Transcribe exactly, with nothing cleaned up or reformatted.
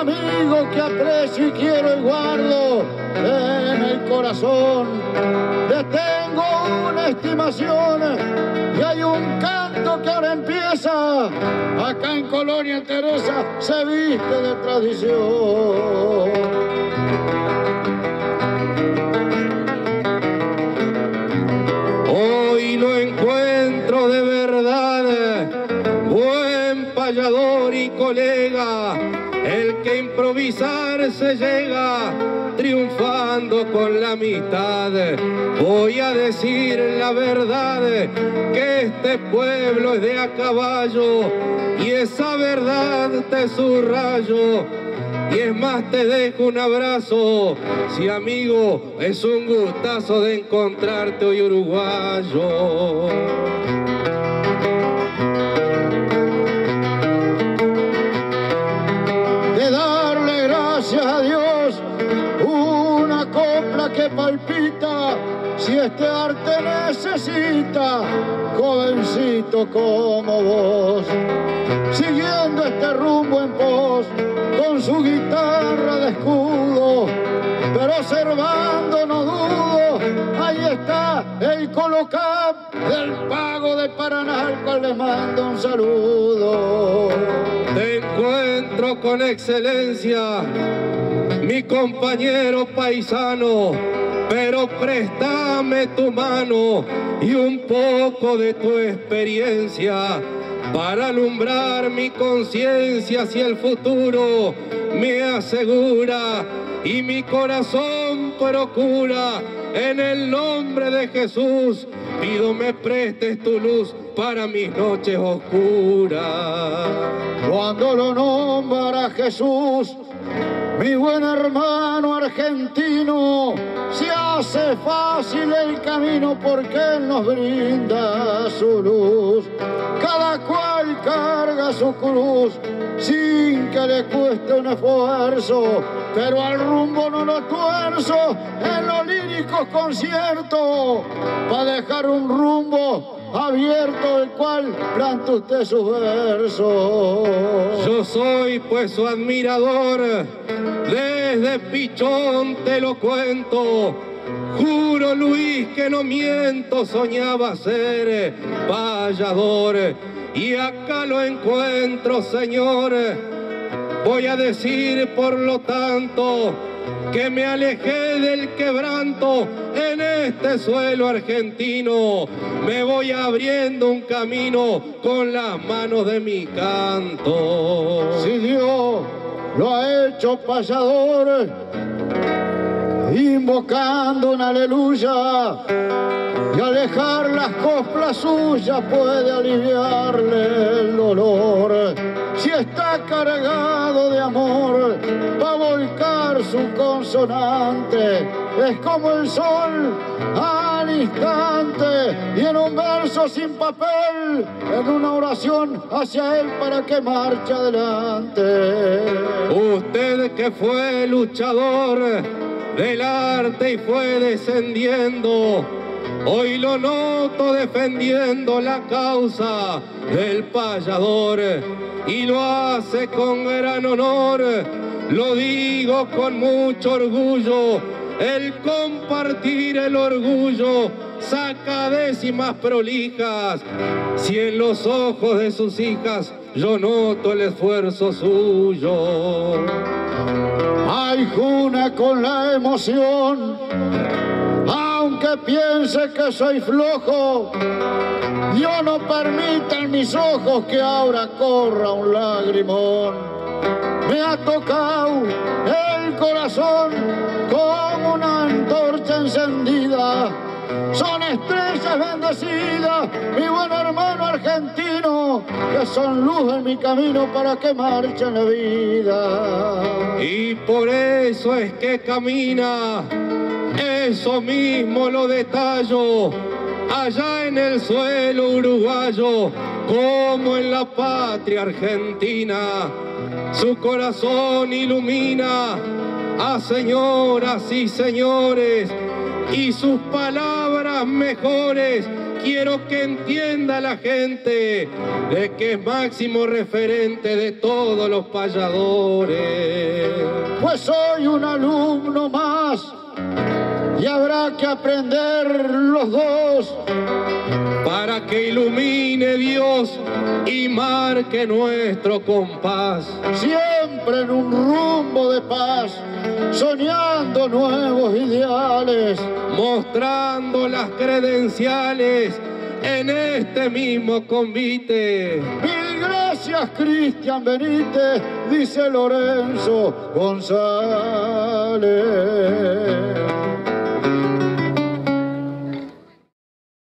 amigo que aprecio y quiero y guardo en el corazón. Le tengo una estimación y hay un canto que ahora empieza. Acá en Colonia Teresa se viste de tradición. Hoy lo encuentro de verdad, buen payador y colega, el que improvisar se llega, triunfando con la amistad. Voy a decir la verdad, que este pueblo es de a caballo, y esa verdad te subrayo. Y es más, te dejo un abrazo. Sí, amigo, es un gustazo de encontrarte hoy uruguayo. De darle gracias a Dios, una copla que palpita, si este arte necesita, jovencito como vos, siguiendo este rumbo en pos, con su guitarra de escudo, pero observando no dudo, ahí está el Colocap del Pago de Paraná, al cual le mando un saludo. Te encuentro con excelencia, mi compañero paisano, pero préstame tu mano y un poco de tu experiencia para alumbrar mi conciencia hacia el futuro. Me asegura y mi corazón procura, en el nombre de Jesús pido me prestes tu luz para mis noches oscuras. Cuando lo nombra Jesús, mi buen hermano argentino, se hace fácil el camino porque Él nos brinda su luz. Cada cual carga su cruz sin que le cueste un esfuerzo, pero al rumbo no lo tuerzo en los líricos conciertos, para dejar un rumbo abierto, el cual planta usted sus versos. Yo soy pues su admirador, desde pichón te lo cuento. Juro, Luis, que no miento, soñaba ser payador, y acá lo encuentro, señor. Voy a decir, por lo tanto, que me alejé del quebranto en este suelo argentino. Me voy abriendo un camino con las manos de mi canto. Si Dios lo ha hecho payador, invocando un aleluya, y alejar las coplas suyas puede aliviarle el dolor. Si está cargado de amor, va a volcar su consonante, es como el sol al instante, y en un verso sin papel, en una oración hacia él para que marche adelante. Usted que fue luchador del arte y fue descendiendo, hoy lo noto defendiendo la causa del payador, y lo hace con gran honor, lo digo con mucho orgullo. El compartir el orgullo saca décimas prolijas, si en los ojos de sus hijas yo noto el esfuerzo suyo. Ay, juna con la emoción, aunque piense que soy flojo, Dios no permita en mis ojos que ahora corra un lagrimón. Me ha tocado el corazón como una antorcha encendida, son estrellas bendecidas, mi buen hermano argentino, que son luz en mi camino para que marche en la vida. Y por eso es que camina, eso mismo lo detallo, allá en el suelo uruguayo, como en la patria argentina. Su corazón ilumina a señoras y señores, y sus palabras mejores quiero que entienda la gente de que es máximo referente de todos los payadores. Pues soy un alumno más y habrá que aprender los dos para que ilumine Dios y marque nuestro compás. Siempre en un rumbo de paz, soñando nuevos ideales, mostrando las credenciales en este mismo convite. Mil gracias, Cristian Benítez, dice Lorenzo González.